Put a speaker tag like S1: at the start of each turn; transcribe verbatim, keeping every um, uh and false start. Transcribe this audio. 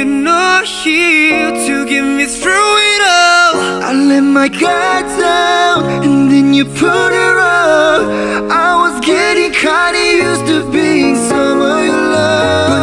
S1: you're not here to get me through it all. I let my guard down and then you put her up. I was getting kinda used to being someone you love.